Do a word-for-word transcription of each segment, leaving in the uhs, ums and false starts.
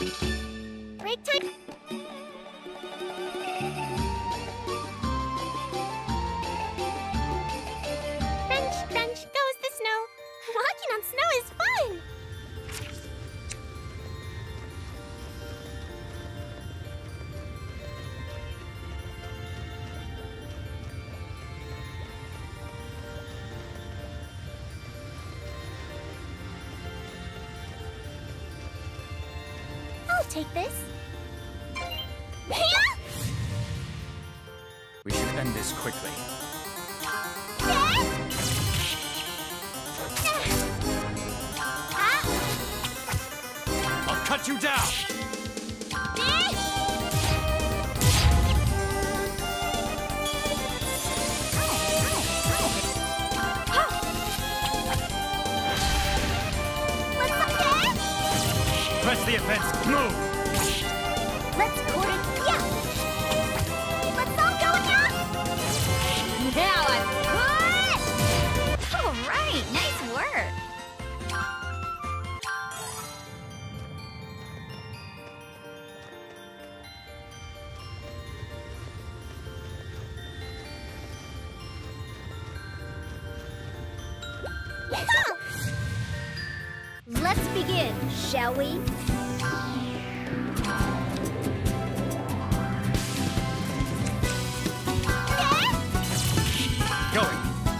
Break time! Crunch, crunch, goes the snow! Walking on snow is fun! I'll take this. We should end this quickly. I'll cut you down! Press the offense. Move! Let's court it. Yeah! Let's all go now! Now I'm good! All right, nice work! Let's begin, shall we? Going.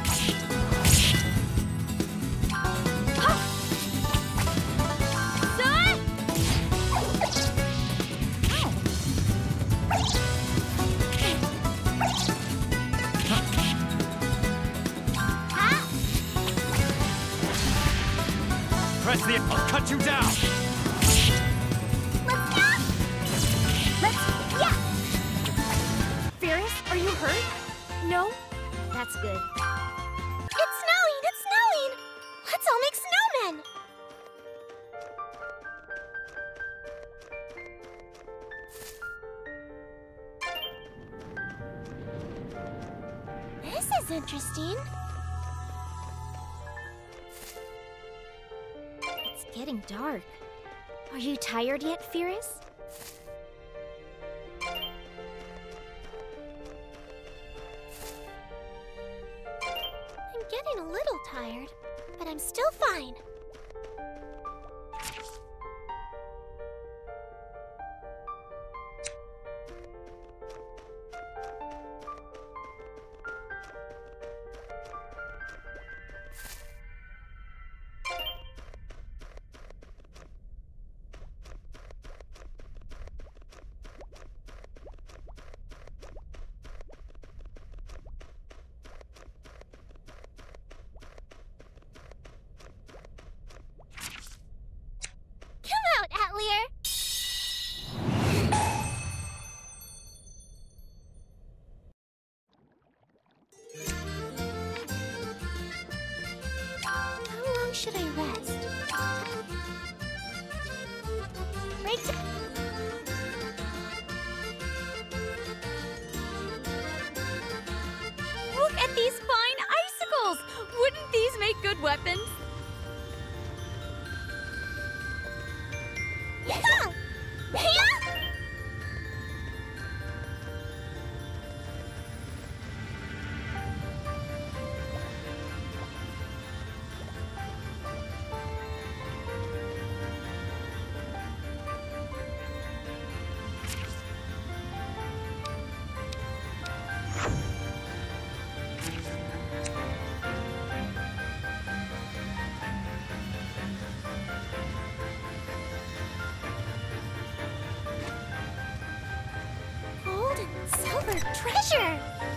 Press the... I'll cut you down! Let's go! Let's... Yeah! Firis, are you hurt? No? That's good. It's snowing! It's snowing! Let's all make snowmen! This is interesting. It's getting dark. Are you tired yet, Firis? I'm getting a little tired, but I'm still fine. Atelier. How long should I rest? Break time. Look at these fine icicles! Wouldn't these make good weapons? Silver treasure!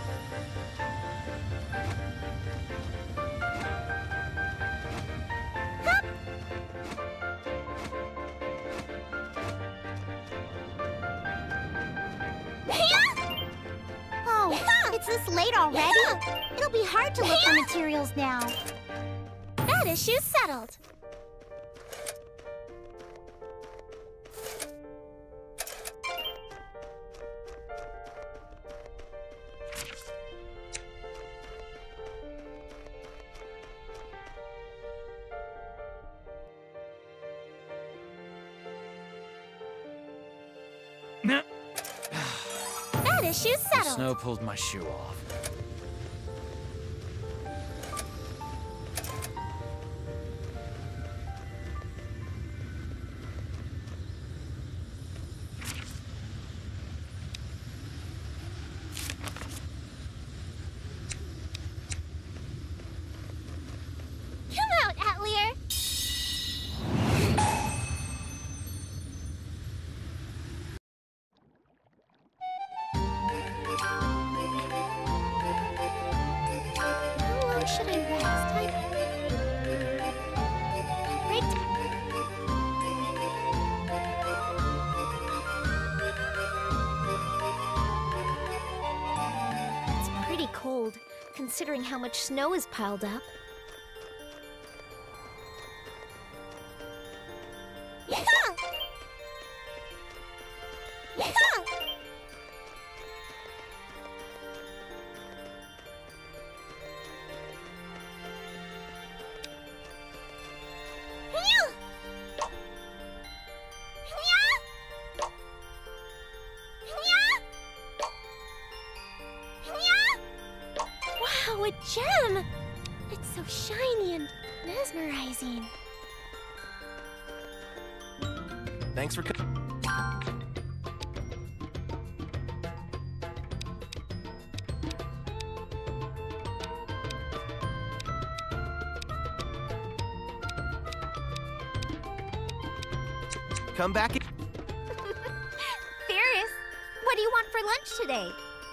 Hup. Oh, it's this late already? It'll be hard to look for materials now. That issue's settled. shoe's The settled. snow pulled my shoe off. Come out, Atelier. How long should I rest? I... Break It's pretty cold, considering how much snow is piled up. Yeehaw! Yeehaw! Meow! Meow! Meow! Meow! Wow, a gem! It's so shiny and mesmerizing. Thanks for coming. Come back. Firis, what do you want for lunch today?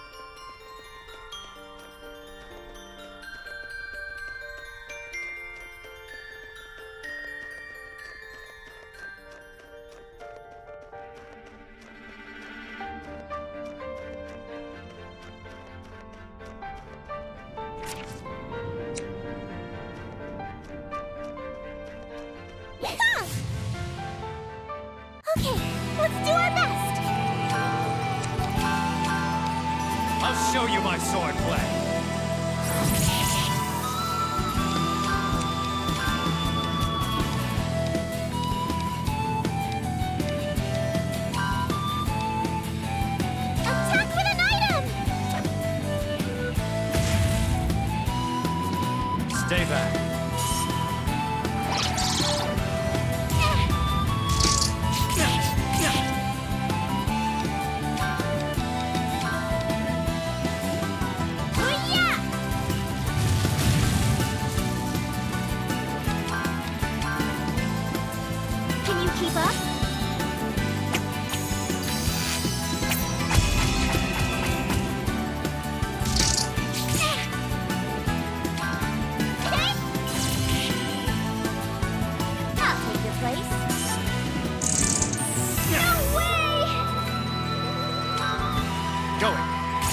Yeehaw! Okay, let's do our best. I'll show you my sword play. Attack with an item! Stay back. Hoo-yah! Can you keep up? Okay. I'll take your place. No way! Going.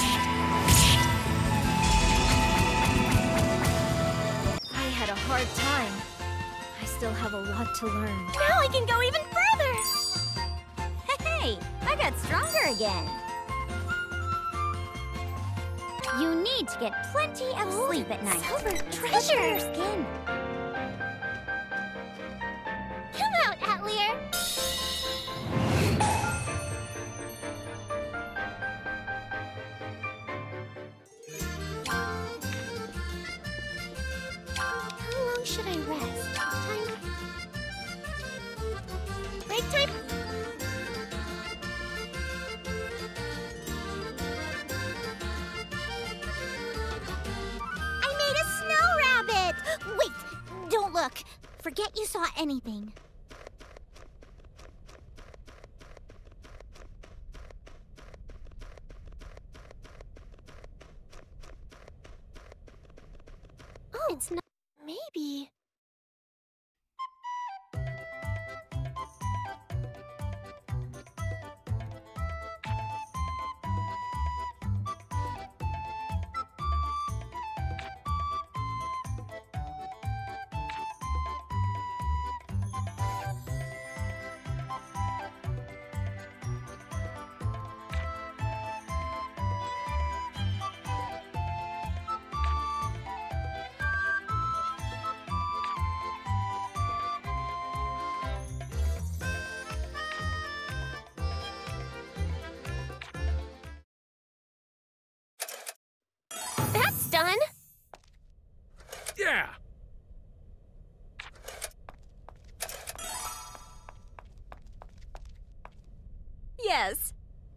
I had a hard time. I still have a lot to learn. Now I can go even further! Hey, I got stronger again. You need to get plenty of sleep at night. Silver Good for treasure! your skin. Come out, Atelier! How long should I rest? Time... Break time? I made a snow rabbit! Wait, don't look. Forget you saw anything. Oh, it's not. Maybe. done? Yeah! Yes.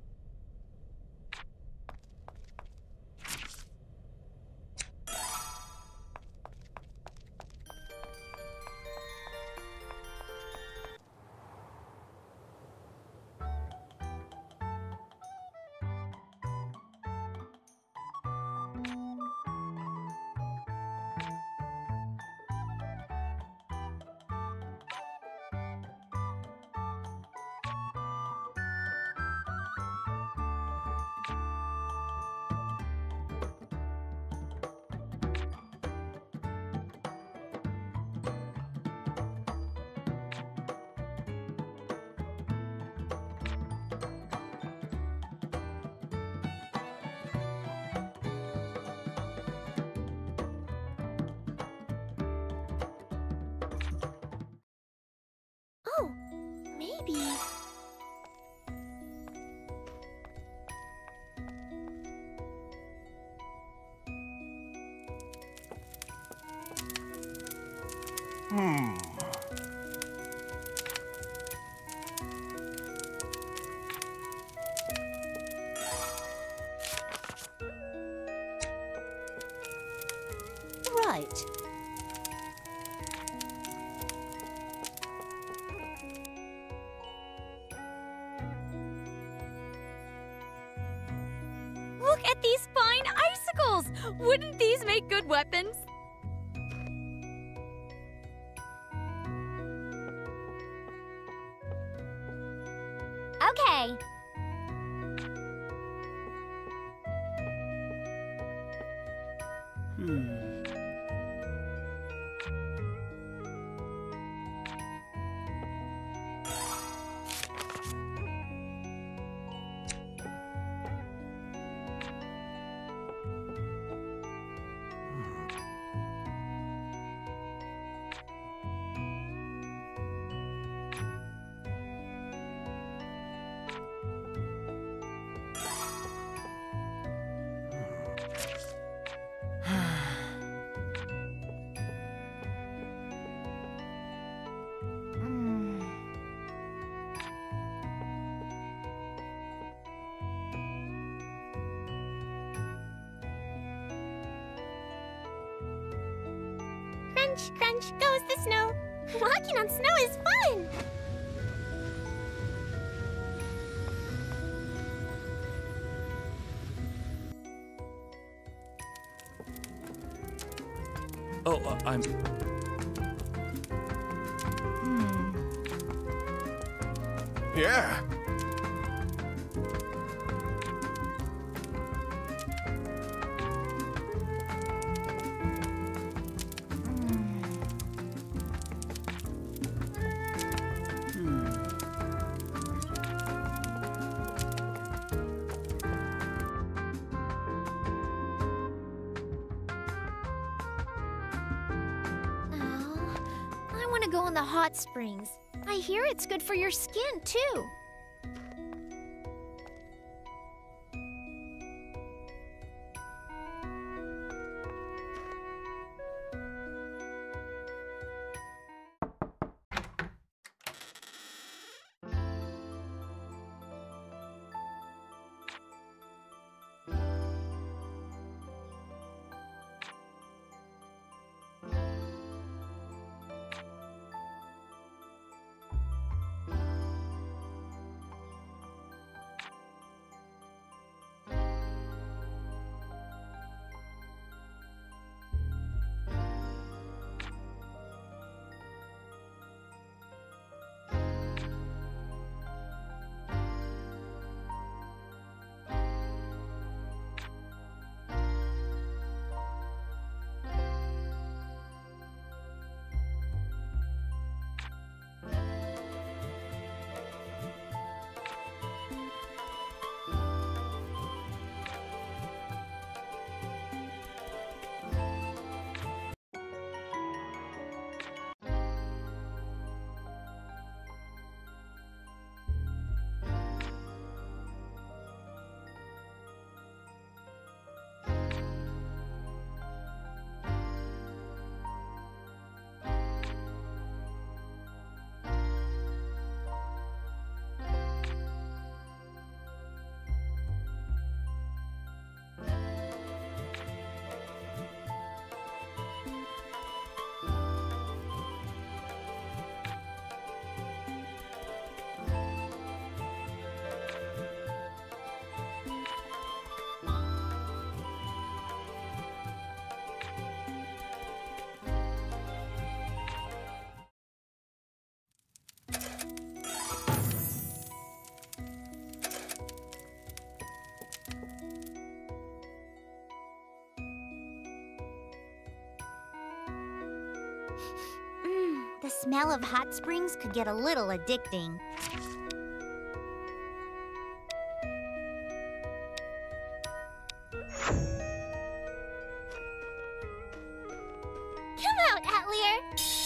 Oh, maybe. Hmm. Right. Look at these fine icicles! Wouldn't these make good weapons? Okay. Hmm. Crunch, crunch goes the snow. Walking on snow is fun. Oh, uh, I'm... Yeah. Oh, I want to go in the hot springs. I hear it's good for your skin, too. smell of hot springs could get a little addicting. Come out, Atelier!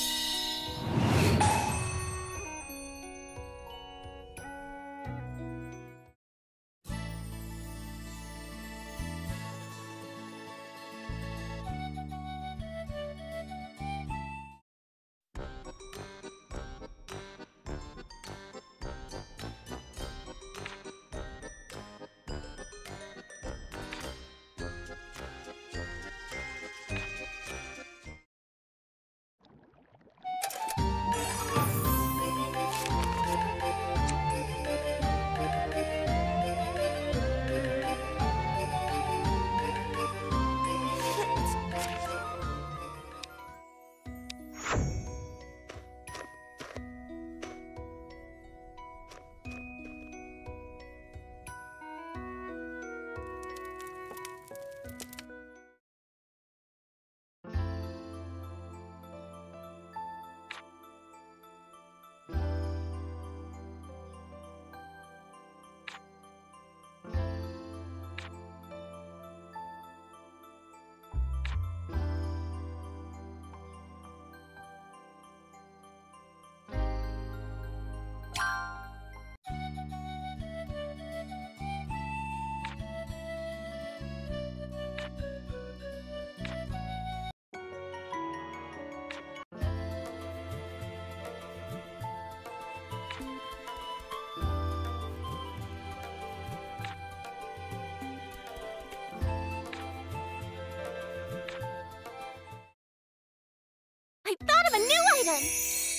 I thought of a new item!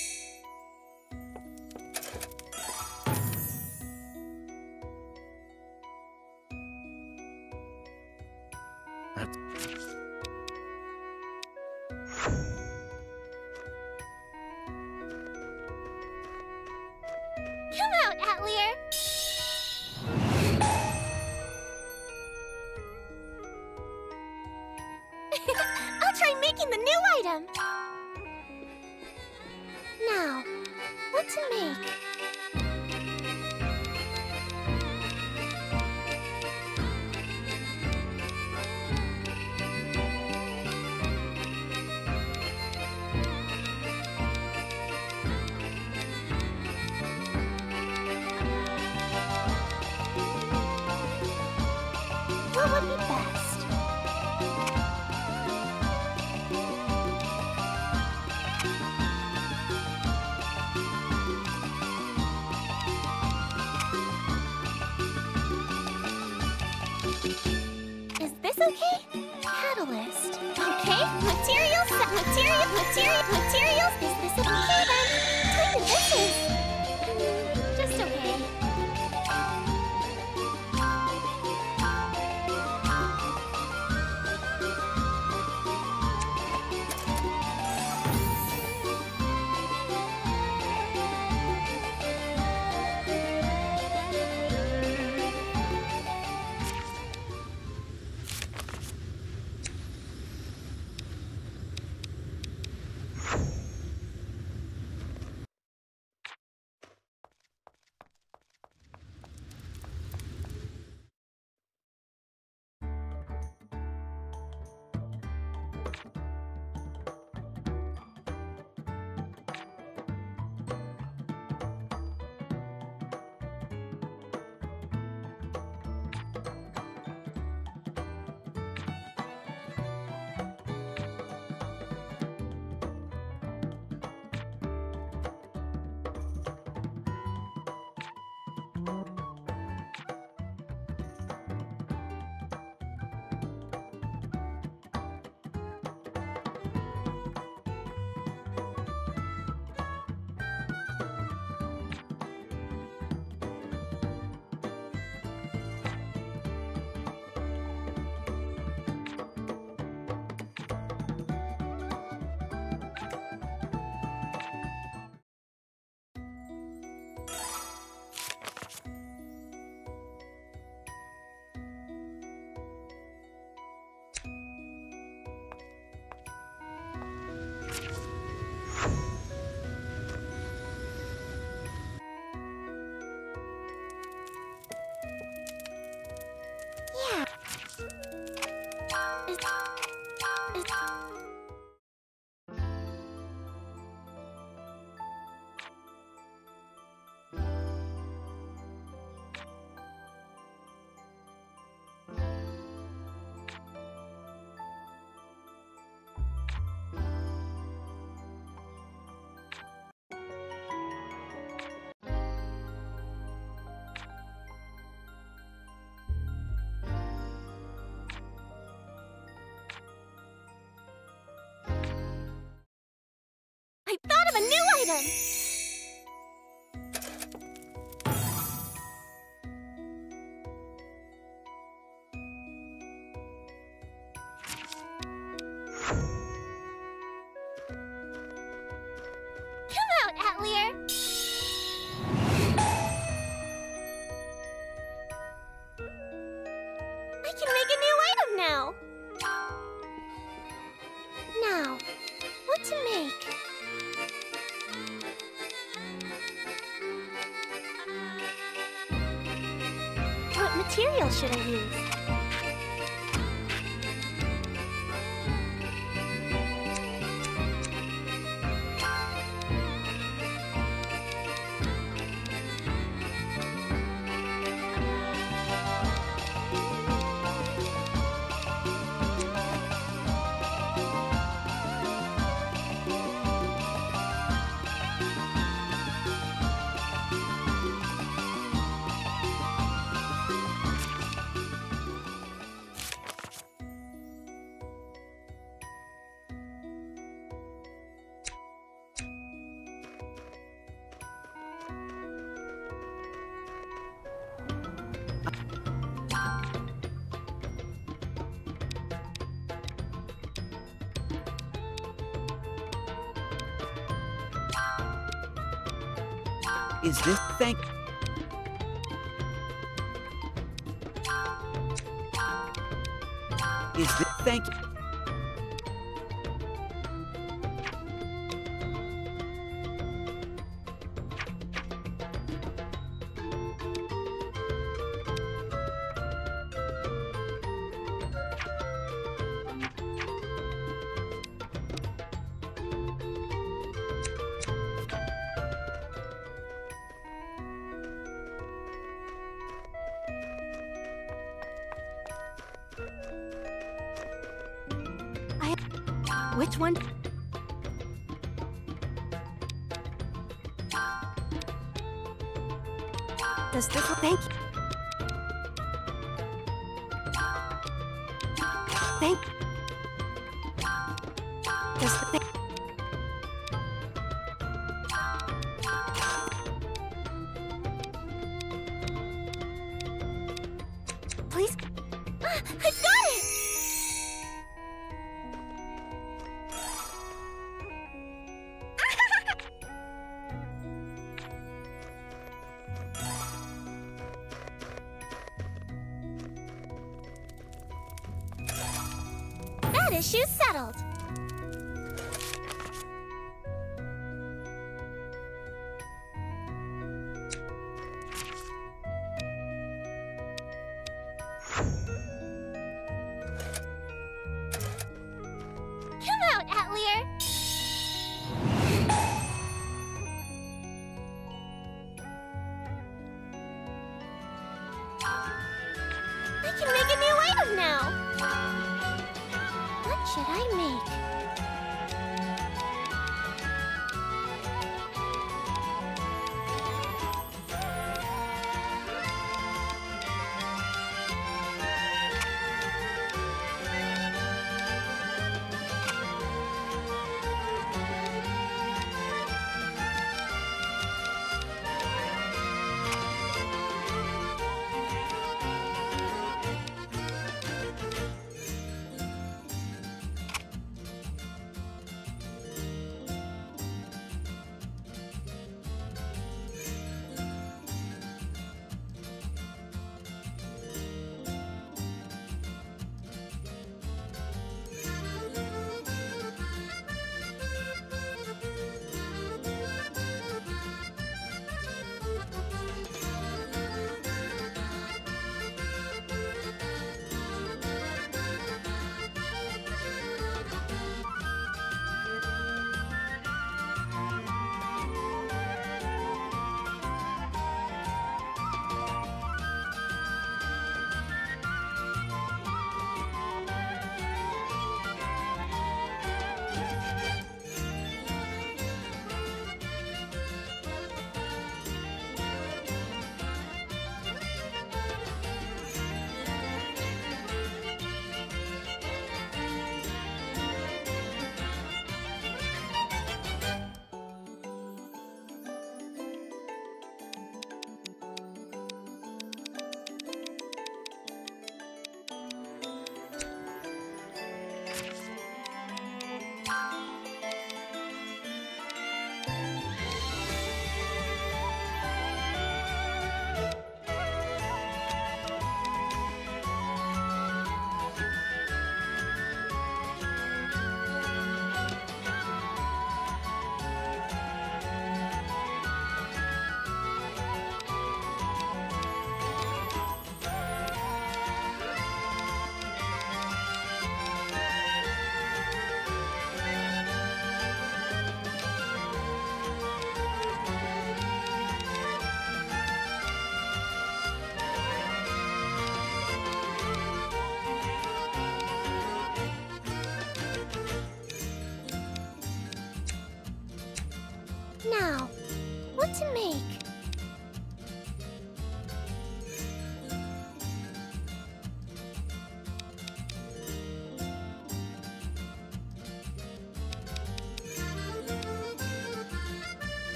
Come out, Atelier! I'll try making the new item! Now, what to make? What would be best? Is this okay? Catalyst. Okay. Materials. Material. Material. Materials. Is this okay then? Tell me this is. Mm, just okay. material should I use? Is this thank Is this thank Which one? Does this thank you? Thank Does the thing Please? Ah, I got it! That issue's settled. Come out, Atelier. I can make a new item now. What should I make?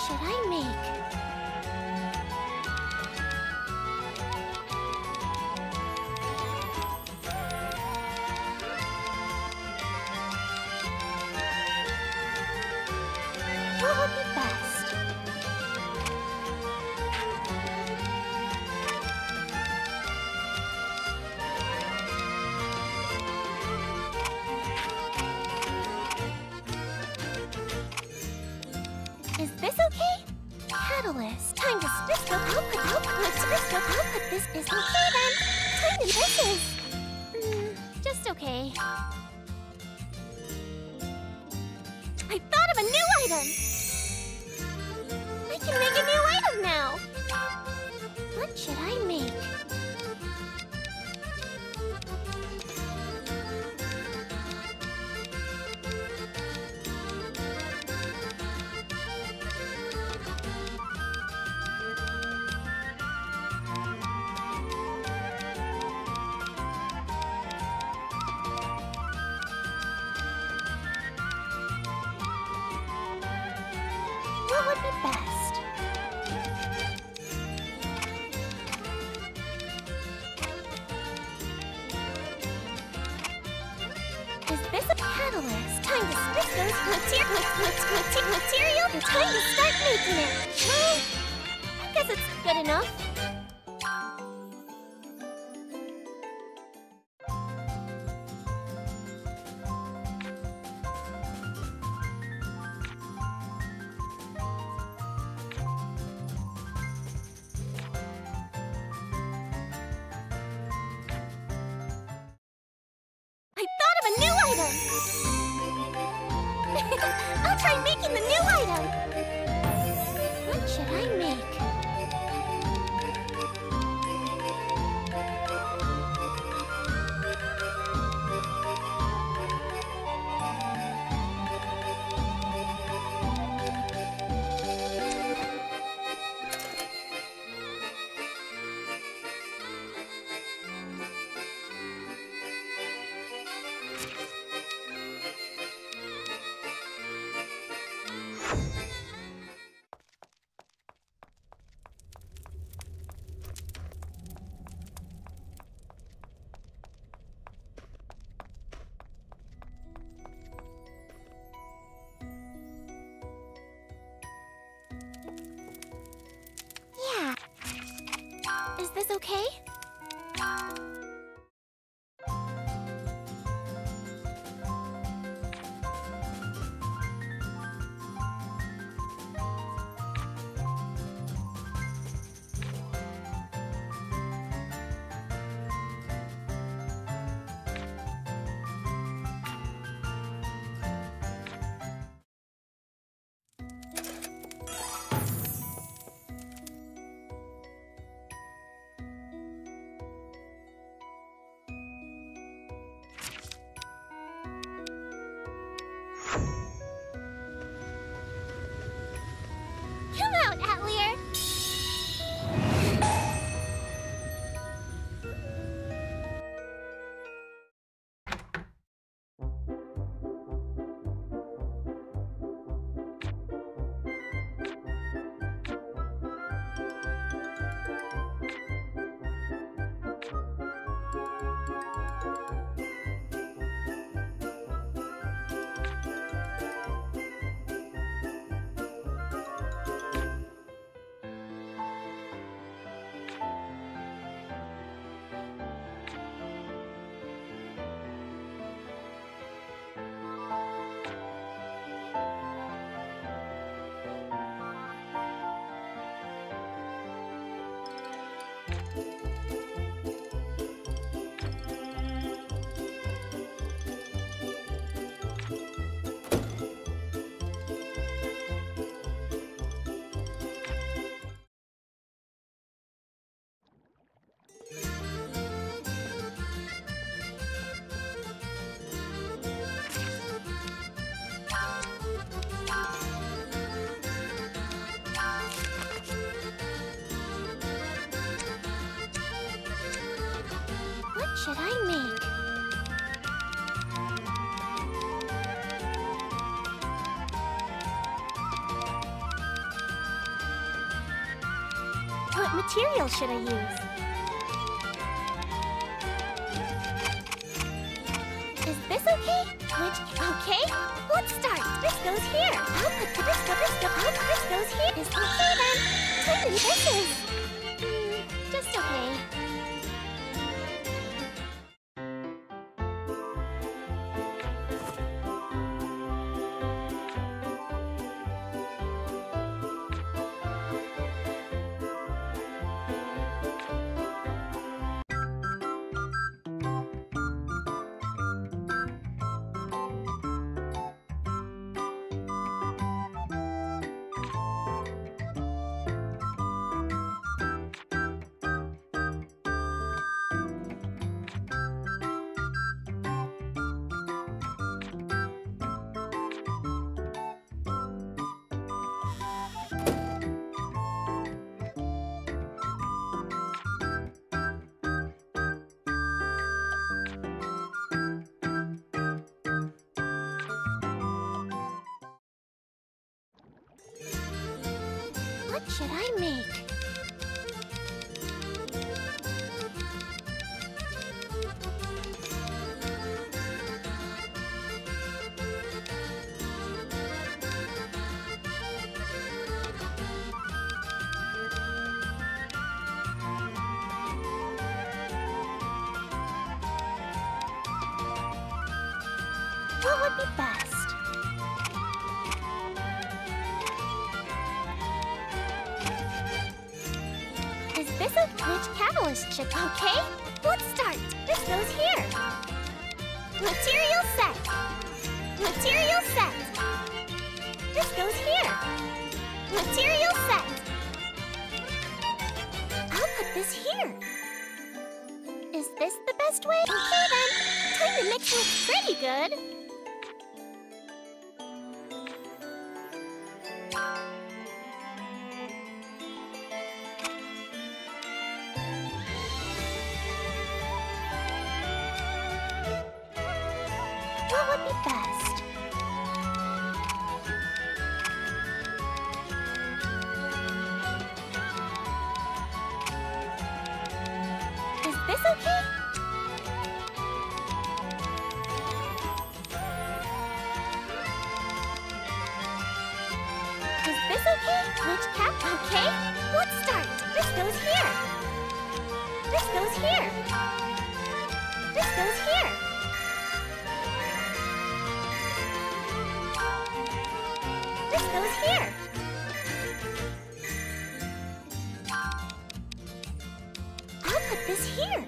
should I make? What would be best? Is this okay? Catalyst. Time to crystal output output. Crystal output. This is okay then. Time to this is. Mm, just okay. I thought of a new item. I can make a new item now. What should I make? What would be best? Is this a catalyst? Time to split those material, material. It's time to start making it. Well, I guess it's good enough. I thought of a new item! I'll try making the new item! What should I make? Yeah. Is this okay? Come out, Atelier! What should I make? material should I use? Is this okay? Which, okay? Let's start. This goes here. I'll put the, this, go, this, go, I'll put this goes here. Is okay then. Timmy, this is... Mm, just okay. What should I make? What would be best? Is this a which catalyst should okay? Let's start. This goes here. Material set. Material set. This goes here. Material set. I'll put this here. Is this the best way? Okay then. Time to mix looks pretty good. What would be best? Is this okay? Is this okay? Which cap? Okay. Let's start. This goes here. This goes here. This goes here. This goes here. I'll put this here.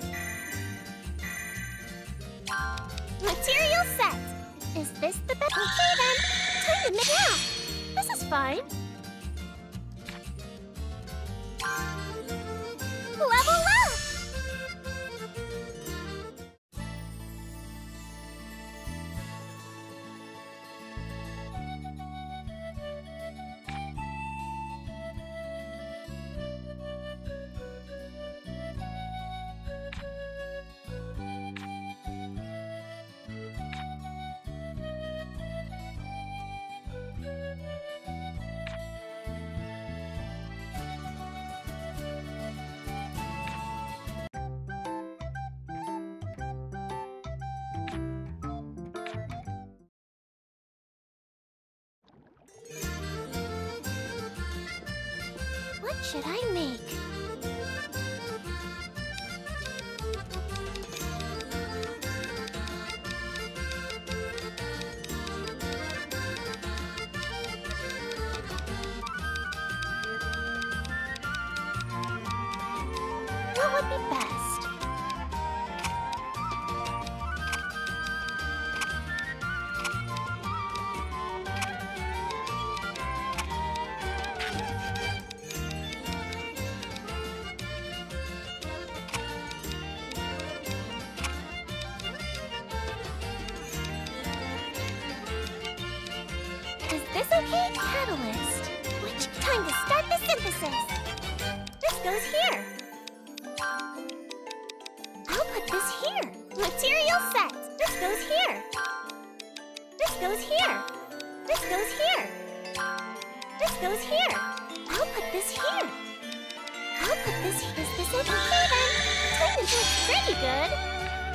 Material set. Is this the best? Okay then. Time to mix. Yeah, this is fine. Level up. What should I make? What would be best? Is this okay? Catalyst. Which time to start the synthesis? This goes here. I'll put this here. Material set. This goes here. This goes here. This goes here. This goes here. I'll put this here. I'll put this. Is this it? Okay then. Technically, it's pretty good.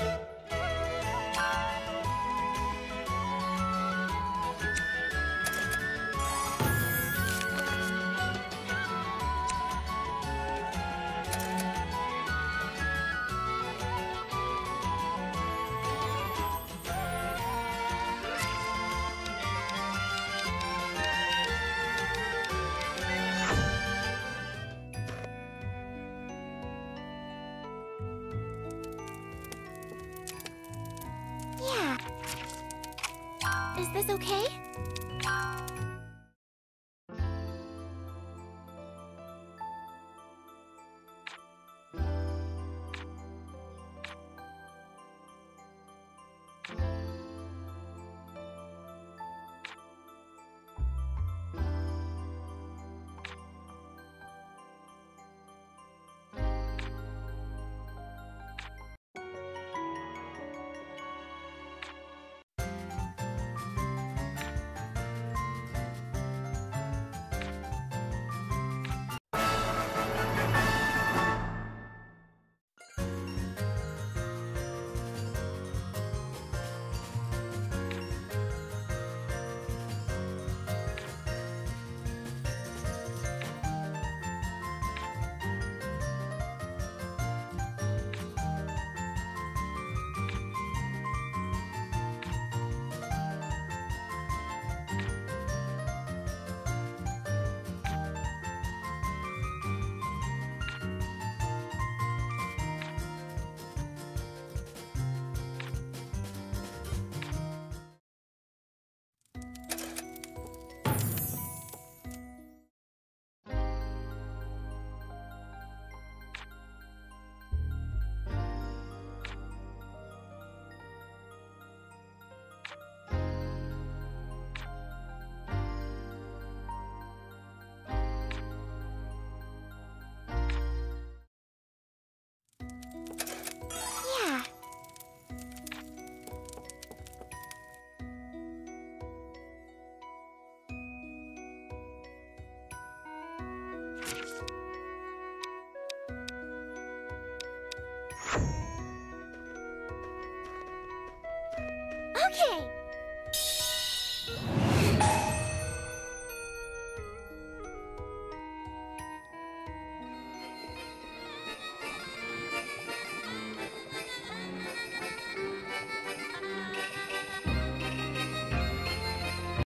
Yeah. Is this okay? Yeah. Okay.